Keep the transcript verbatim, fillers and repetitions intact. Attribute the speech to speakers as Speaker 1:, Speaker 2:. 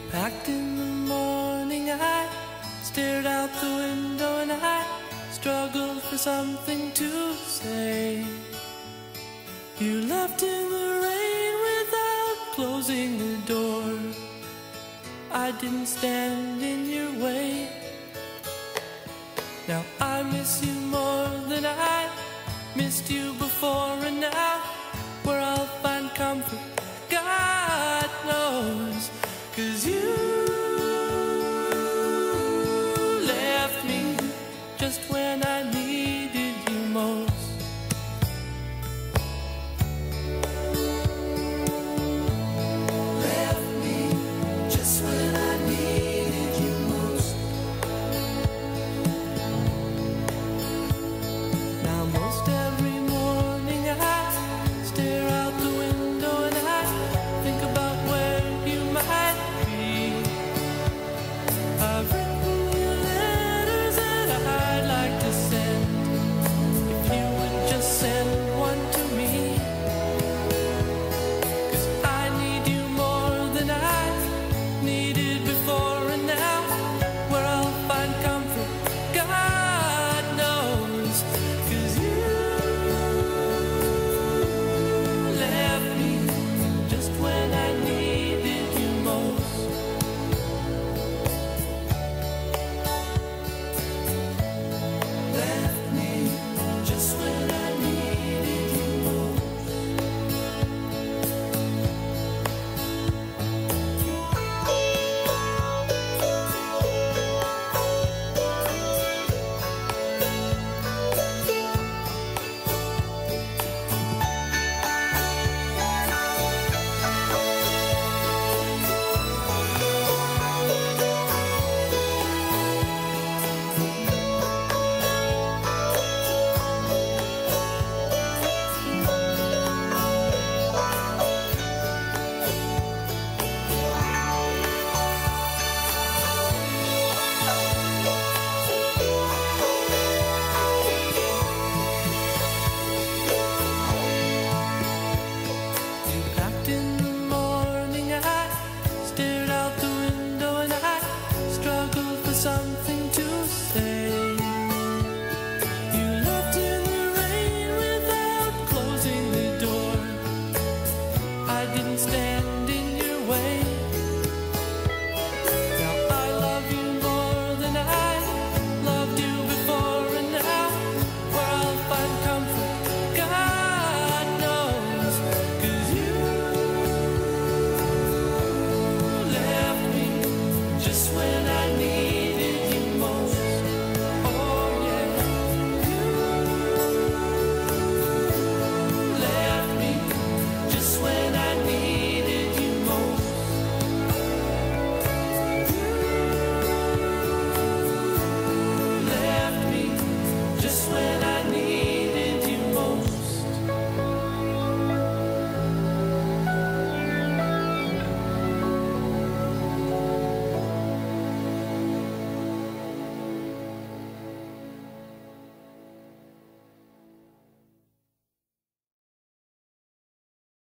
Speaker 1: Packed in the morning, I stared out the window and I struggled for something to say. You left in the rain without closing the door. I didn't stand in your way. Now I miss you more than I missed you before, and